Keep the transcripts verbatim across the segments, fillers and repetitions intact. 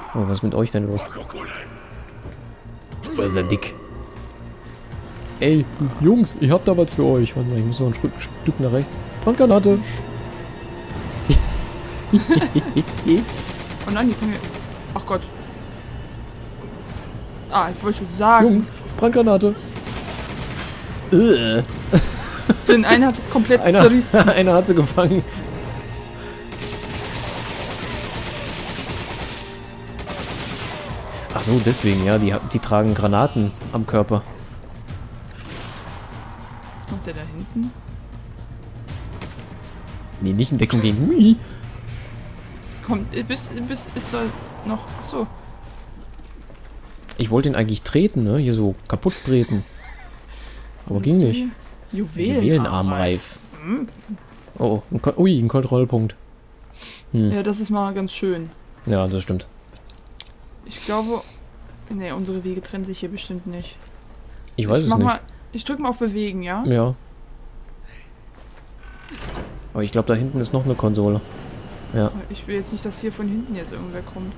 Oh, was ist mit euch denn los? Da ist er dick. Ey, Jungs, ich hab da was für euch. Warte mal, ich muss noch ein Stück, Stück nach rechts. Brandgranate. Oh nein, die kommen hier. Ach Gott. Ah, ich wollte schon sagen. Jungs, Brandgranate. Äh. Den einen hat es komplett Einer, zerrissen. einer hat sie gefangen. Ach so, deswegen, ja, die, die tragen Granaten am Körper. Was macht der da hinten? Nee, nicht in Deckung gehen. Hui. Es kommt, bis, bis ist da noch, ach so. Ich wollte ihn eigentlich treten, ne? Hier so kaputt treten. Aber ging nicht. Juwelenarmreif. Juwelenarmreif. Hm. Oh, ein Ko ui, ein Kontrollpunkt. Hm. Ja, das ist mal ganz schön. Ja, das stimmt. Ich glaube, ne, unsere Wege trennen sich hier bestimmt nicht. Ich weiß ich es mach nicht. Mal, ich drücke mal auf Bewegen, ja? Ja. Aber ich glaube, da hinten ist noch eine Konsole. Ja. Ich will jetzt nicht, dass hier von hinten jetzt irgendwer kommt.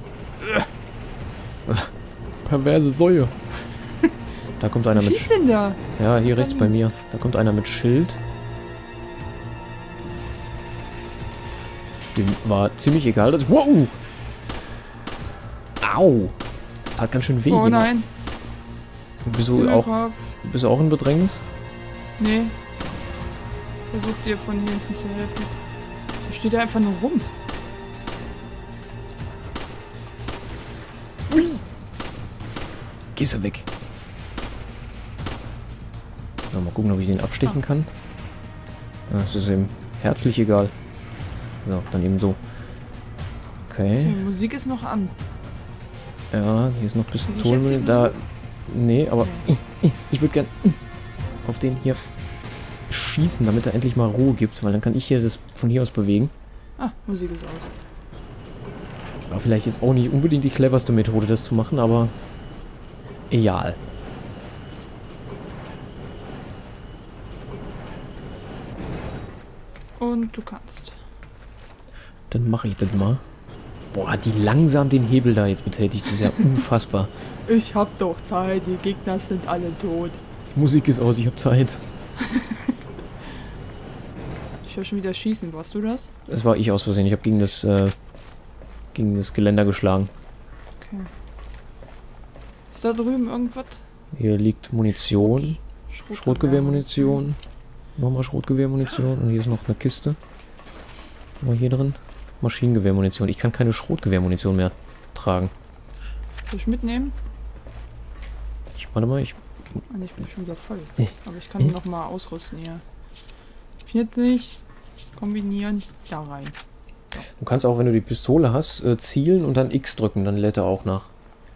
Perverse Säue. Da kommt einer Was mit... ist denn da? Ja, hier rechts bei mir. Da kommt einer mit Schild. Dem war ziemlich egal. Dass wow! Au! Das tat ganz schön weh. Oh nein. Bist du auch, bist du auch in Bedrängnis? Nee. Versuch dir von hier hinten zu helfen. Da steht er einfach nur rum. Ui! Gehst du weg. So, mal gucken, ob ich den abstechen ah. kann. Ja, das ist ihm herzlich egal. So, dann eben so. Okay. Die Musik ist noch an. Ja, hier ist noch Pistolen. Da. Nee, aber okay. ich, ich würde gern auf den hier schießen, damit er endlich mal Ruhe gibt, weil dann kann ich hier das von hier aus bewegen. Ah, Musik ist aus. War vielleicht jetzt auch nicht unbedingt die cleverste Methode, das zu machen, aber egal. Und du kannst. Dann mache ich das mal. Boah, hat die langsam den Hebel da jetzt betätigt. Das ist ja unfassbar. Ich hab doch Zeit, die Gegner sind alle tot. Die Musik ist aus, ich hab Zeit. Ich höre schon wieder schießen, warst du das? Das war ich aus Versehen. Ich habe gegen das äh, gegen das Geländer geschlagen. Okay. Ist da drüben irgendwas? Hier liegt Munition. Schrot Schrotgewehrmunition. Nochmal Schrotgewehrmunition. Und hier ist noch eine Kiste. Mal hier drin. Maschinengewehrmunition. Ich kann keine Schrotgewehrmunition mehr tragen. Soll ich mitnehmen? Ich warte mal, ich. Ah, ich bin schon wieder voll. Äh. Aber ich kann ihn noch mal ausrüsten hier. vierzig. Kombinieren. Da rein. So. Du kannst auch, wenn du die Pistole hast, äh, zielen und dann X drücken. Dann lädt er auch nach.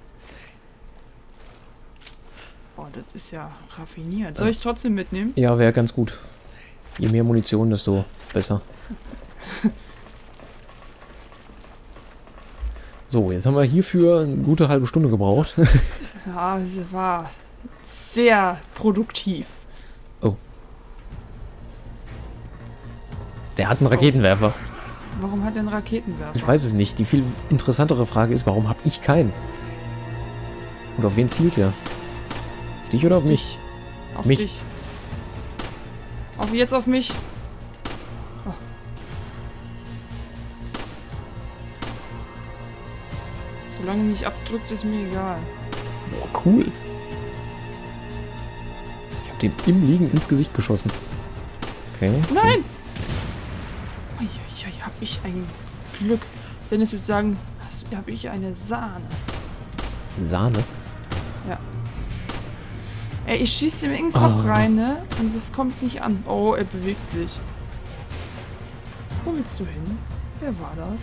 Oh, das ist ja raffiniert. Soll ich trotzdem mitnehmen? Ja, wäre ganz gut. Je mehr Munition, desto besser. So, jetzt haben wir hierfür eine gute halbe Stunde gebraucht. Ja, es war sehr produktiv. Oh. Der hat einen Raketenwerfer. Warum hat er einen Raketenwerfer? Ich weiß es nicht. Die viel interessantere Frage ist, warum habe ich keinen? Und auf wen zielt er? Auf dich oder auf, auf mich? Auf mich. dich. Auf jetzt auf mich. Oh. Solange nicht abdrückt, ist mir egal. Boah, cool. Ich habe den im Liegen ins Gesicht geschossen. Okay. Nein! Ui, ui, ui, hab ich ein Glück. Dennis würde sagen, habe ich eine Sahne. Sahne? Ja. Ey, ich schieße ihm in den Kopf oh. rein, ne? Und es kommt nicht an. Oh, er bewegt sich. Wo willst du hin? Wer war das?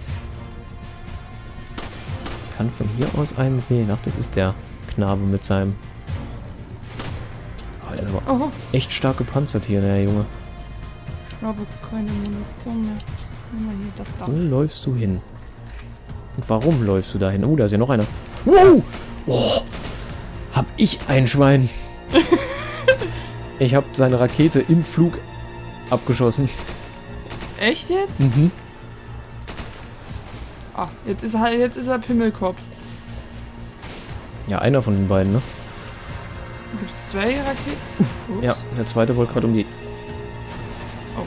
Ich kann von hier aus einen sehen. Ach, das ist der Knabe mit seinem... Oh, der ist aber oh. echt stark gepanzert hier, der Junge. Ich habe keine Munition mehr. Nimm mal hier das da. Wo läufst du hin? Und warum läufst du da hin? Oh, da ist ja noch einer. Wow! Oh, hab ich ein Schwein. Ich habe seine Rakete im Flug abgeschossen. Echt jetzt? Mhm. Ah, jetzt ist er, jetzt ist er Pimmelkopf. Ja, einer von den beiden, ne? Gibt es zwei Raketen? Ups. Ja, der zweite wollte gerade um die... Oh.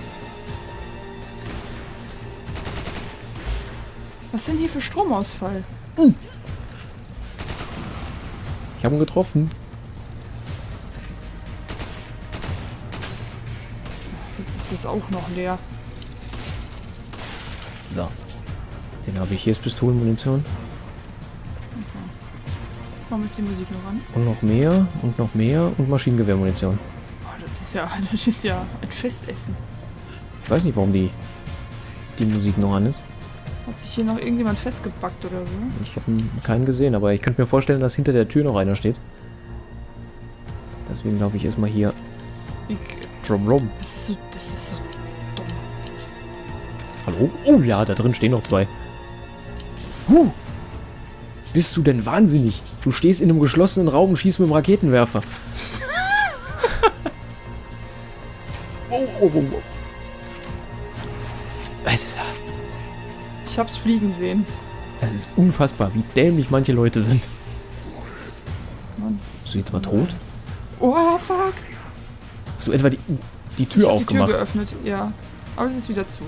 Was denn hier für Stromausfall? Ich habe ihn getroffen. Jetzt ist das auch noch leer. So. Den habe ich. Hier ist Pistolenmunition. Machen wir jetzt die Musik noch an. Und noch mehr und noch mehr und Maschinengewehrmunition. Oh, das ist ja, das ist ja ein Festessen. Ich weiß nicht, warum die, die Musik noch an ist. Hat sich hier noch irgendjemand festgebackt oder so? Ich habe keinen gesehen, aber ich könnte mir vorstellen, dass hinter der Tür noch einer steht. Deswegen laufe ich erstmal hier Ich, drum rum. das ist so, das ist so dumm. Hallo? Oh ja, da drin stehen noch zwei. Huh! Bist du denn wahnsinnig? Du stehst in einem geschlossenen Raum und schießt mit dem Raketenwerfer. oh, oh, oh, oh. Was ist das? Ich hab's fliegen sehen. Es ist unfassbar, wie dämlich manche Leute sind. Mann. Bist du jetzt mal tot? Oh, fuck. Hast du etwa die, die Tür Ich hab aufgemacht? Die Tür geöffnet, ja. Aber es ist wieder zu.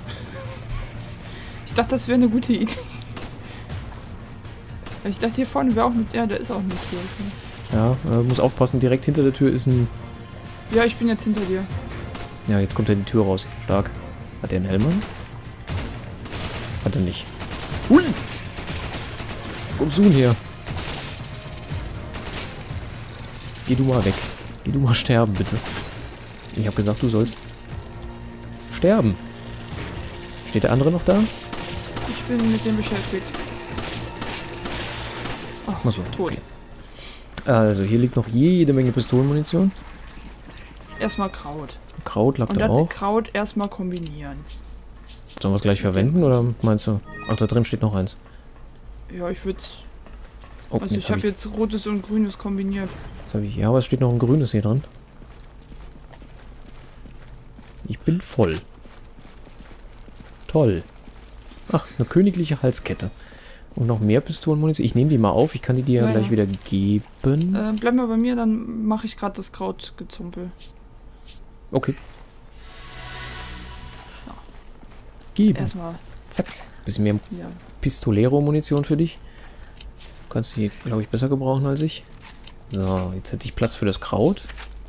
Ich dachte, das wäre eine gute Idee. Ich dachte, hier vorne wäre auch eine... Ja, da ist auch eine Tür. Okay. Ja, äh, muss aufpassen, direkt hinter der Tür ist ein... Ja, ich bin jetzt hinter dir. Ja, jetzt kommt er die Tür raus. Stark. Hat er einen Helm an? Hat er nicht. Hui! Kommst du denn her? Geh du mal weg. Geh du mal sterben, bitte. Ich habe gesagt, du sollst sterben. Steht der andere noch da? Ich bin mit dem beschäftigt. Ach, Achso, tot. okay. Also, hier liegt noch jede Menge Pistolenmunition. Erstmal Kraut. Kraut lag Und da das auch. Kraut erstmal kombinieren. Sollen wir es gleich verwenden, oder meinst du? Ach, da drin steht noch eins. Ja, ich würde... Oh, Also jetzt ich habe habe ich, jetzt rotes und grünes kombiniert. jetzt hab ich... Ja, aber es steht noch ein grünes hier dran. Ich bin voll. Toll. Ach, eine königliche Halskette. Und noch mehr Pistolenmunition. Ich nehme die mal auf. Ich kann die dir ja, Ja, gleich ja. wieder geben. Äh, bleib mal bei mir, dann mache ich gerade das Krautgezumpel. Okay. Geben. Erstmal, Zack. Bisschen mehr ja. Pistolero-Munition für dich. Du kannst die, glaube ich, besser gebrauchen als ich. So, jetzt hätte ich Platz für das Kraut.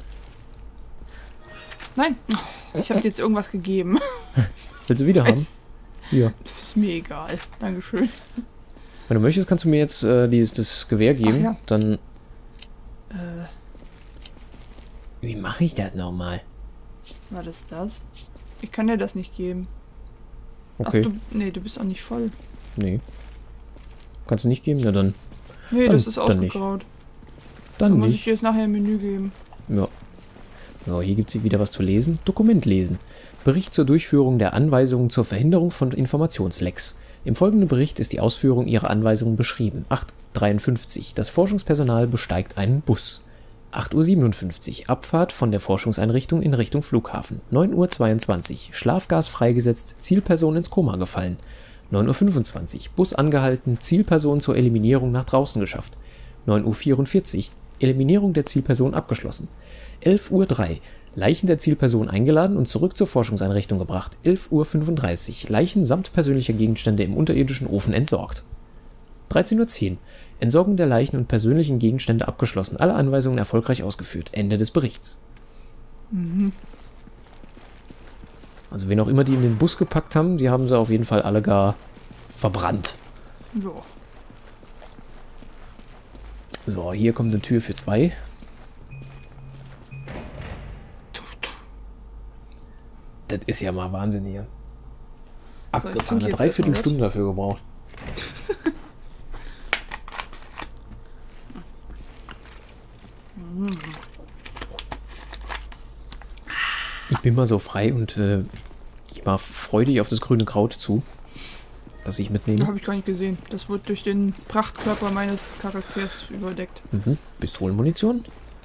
Nein, ich habe dir jetzt irgendwas gegeben. Willst du wieder haben? Hier. Das ist mir egal. Dankeschön. Wenn du möchtest, kannst du mir jetzt äh, die, das Gewehr geben. Ach ja. Dann... Äh, Wie mache ich das nochmal? war das das? Ich kann dir das nicht geben. Okay. Ach, du, nee, du bist auch nicht voll. Nee. Kannst du nicht geben? Na dann. Nee, Dann- das ist dann nicht. ausgegraut. Dann Dann muss ich nicht. dir jetzt nachher ein Menü geben. Ja. So, hier gibt es wieder was zu lesen. Dokument lesen. Bericht zur Durchführung der Anweisungen zur Verhinderung von Informationslecks. Im folgenden Bericht ist die Ausführung ihrer Anweisungen beschrieben. acht Uhr dreiundfünfzig. Das Forschungspersonal besteigt einen Bus. acht Uhr siebenundfünfzig. Abfahrt von der Forschungseinrichtung in Richtung Flughafen. neun Uhr zweiundzwanzig. Schlafgas freigesetzt. Zielperson ins Koma gefallen. neun Uhr fünfundzwanzig. Bus angehalten. Zielperson zur Eliminierung nach draußen geschafft. neun Uhr vierundvierzig. Eliminierung der Zielperson abgeschlossen. elf Uhr drei. Leichen der Zielperson eingeladen und zurück zur Forschungseinrichtung gebracht. elf Uhr fünfunddreißig. Leichen samt persönlicher Gegenstände im unterirdischen Ofen entsorgt. dreizehn Uhr zehn. Entsorgung der Leichen und persönlichen Gegenstände abgeschlossen. Alle Anweisungen erfolgreich ausgeführt. Ende des Berichts. Mhm. Also wen auch immer die in den Bus gepackt haben, die haben sie auf jeden Fall alle gar verbrannt. So. So, hier kommt eine Tür für zwei. Das ist ja mal Wahnsinn hier. Abgefahren. Eine Dreiviertelstunde dafür gebraucht. Ich bin mal so frei und äh, ich mal freudig auf das grüne Kraut zu, das ich mitnehme. Habe ich gar nicht gesehen. Das wird durch den Prachtkörper meines Charakters überdeckt. Mhm. Pistolenmunition.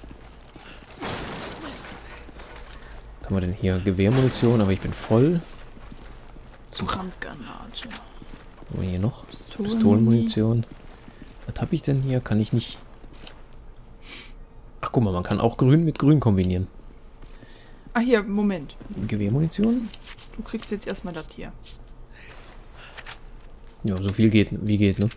Was haben wir denn hier? Gewehrmunition, aber ich bin voll. So. Brandgranate. Was haben wir hier noch? Pistolen Pistolenmunition. Was habe ich denn hier? Kann ich nicht... Ach, guck mal, man kann auch grün mit grün kombinieren. Ah, hier, Moment. Gewehrmunition? Du kriegst jetzt erstmal das hier. Ja, so viel geht, wie geht, ne?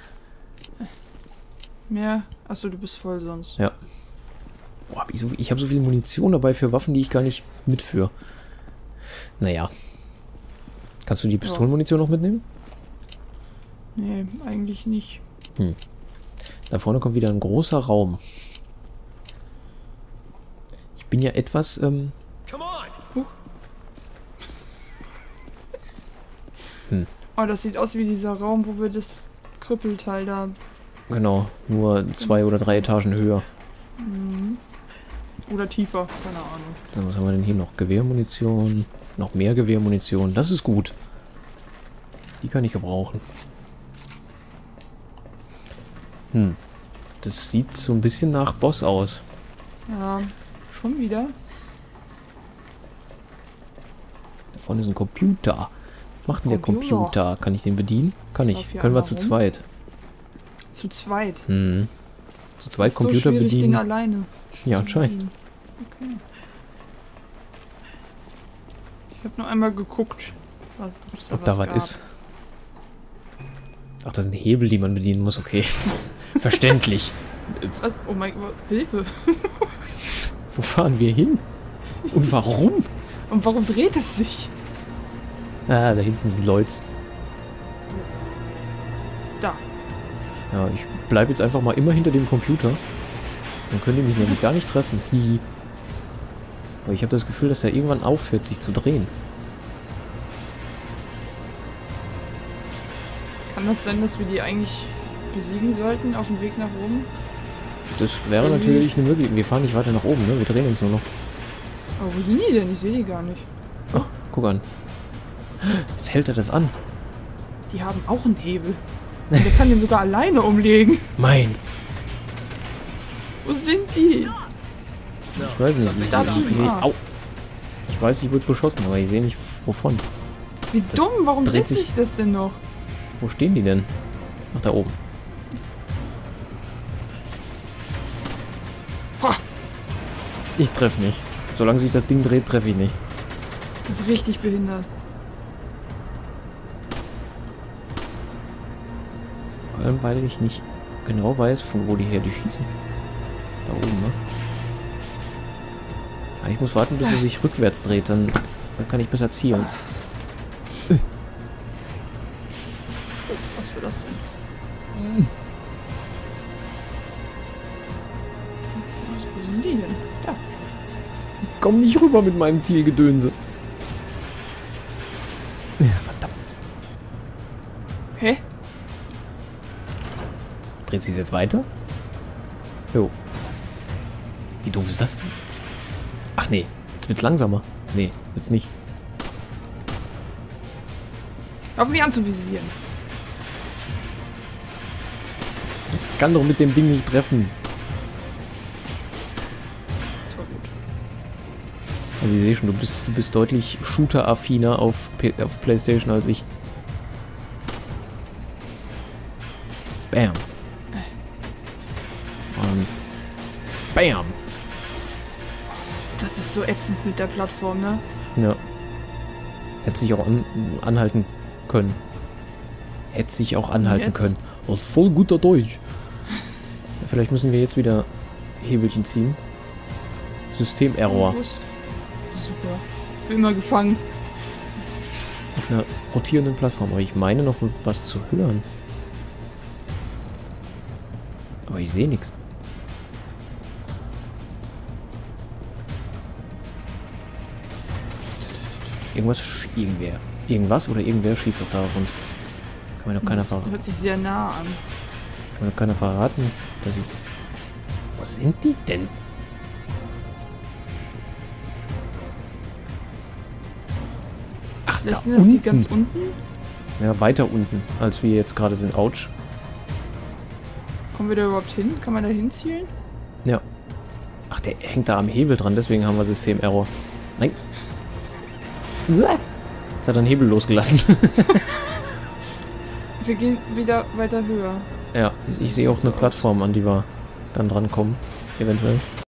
Mehr? Achso, du bist voll sonst. Ja. Boah, hab ich so, ich habe so viel Munition dabei für Waffen, die ich gar nicht mitführe. Naja. Kannst du die Pistolenmunition noch mitnehmen? Nee, eigentlich nicht. Hm. Da vorne kommt wieder ein großer Raum. Ich bin ja etwas, ähm... Huh. Hm. Oh, das sieht aus wie dieser Raum, wo wir das Krüppelteil da... Genau, nur zwei oder drei Etagen höher. Mhm. Oder tiefer, keine Ahnung. So, was haben wir denn hier noch? Gewehrmunition. Noch mehr Gewehrmunition. Das ist gut. Die kann ich gebrauchen. Hm. Das sieht so ein bisschen nach Boss aus. Ja, schon wieder. Da vorne ist ein Computer. Was macht denn der Computer. Computer? Kann ich den bedienen? Kann ich. Lauf hier Können wir einmal zu rum. zweit. Zu zweit. Hm. Zu zweit Ist so Computer schwierig, bedienen. Ding alleine. Ja, anscheinend. Okay. Ich habe noch einmal geguckt, was, ob's Ob da was gab. ist. Ach, das sind Hebel, die man bedienen muss. Okay. Verständlich. Was? Oh mein Gott, Hilfe. Wo fahren wir hin? Und warum? Und warum dreht es sich? Ah, da hinten sind Leute. Da. Ja, ich bleibe jetzt einfach mal immer hinter dem Computer. Dann können die mich nämlich gar nicht treffen. Hihi. Aber ich habe das Gefühl, dass der irgendwann aufhört, sich zu drehen. Kann das sein, dass wir die eigentlich besiegen sollten auf dem Weg nach oben? Das wäre Irgendwie- natürlich eine Möglichkeit. Wir fahren nicht weiter nach oben, ne? Wir drehen uns nur noch. Aber wo sind die denn? Ich sehe die gar nicht. Ach, guck an. Jetzt hält er das an. Die haben auch einen Hebel. Und der kann den sogar alleine umlegen. Mein. Wo sind die? Ich weiß nicht. Ich, Da ich, ich, drüben, seh, ah. au. Ich weiß, ich wurde beschossen, aber ich sehe nicht wovon. Wie dumm, warum dreht dreht sich- sich das denn noch? Wo stehen die denn? Ach, da oben. Ha, Ich treffe nicht. Solange sich das Ding dreht, treffe ich nicht. das ist richtig behindert. Vor allem, weil ich nicht genau weiß, von wo die her die schießen. Da oben, ne? Ja, ich muss warten, bis er sich rückwärts dreht, dann, dann kann ich besser zielen. Was für das denn? Was, wo sind die denn? Da. Ich komm nicht rüber mit meinem Zielgedönse. Ja, verdammt. Hä? Dreht sich jetzt weiter? Jo. Wie doof ist das denn? Ach nee, jetzt wird's langsamer. Nee, wird's nicht. Auf mich anzuvisieren. Ich kann doch mit dem Ding nicht treffen. Das war gut. Also ich sehe schon, du bist, du bist deutlich Shooter-affiner auf, P auf PlayStation als ich. Bam. Und Bam. Das ist so ätzend mit der Plattform, ne? Ja. Hätte sich auch an, anhalten können. Hätte sich auch anhalten Jetzt? können. Aus voll guter Deutsch. Ja, vielleicht müssen wir jetzt wieder Hebelchen ziehen. Systemerror. Wo ist- Super. Für immer gefangen. Auf einer rotierenden Plattform. Aber ich meine noch was zu hören. Aber ich sehe nichts. Irgendwas, sch- irgendwer. Irgendwas oder irgendwer schießt doch da auf uns. Kann mir doch keiner Das verraten. hört sich sehr nah an. Kann mir doch keiner verraten. Dass ich... Wo sind die denn? Ach, da Lässt das die unten. ganz unten? Ja, weiter unten, als wir jetzt gerade sind. Autsch. Kommen wir da überhaupt hin? Kann man da hinzielen? Ja. Ach, der hängt da am Hebel dran, deswegen haben wir Systemerror. Nein. Uah. Jetzt hat er einen Hebel losgelassen. Wir gehen wieder weiter höher. Ja, ich sehe auch eine Plattform, an die wir dann dran kommen. Eventuell.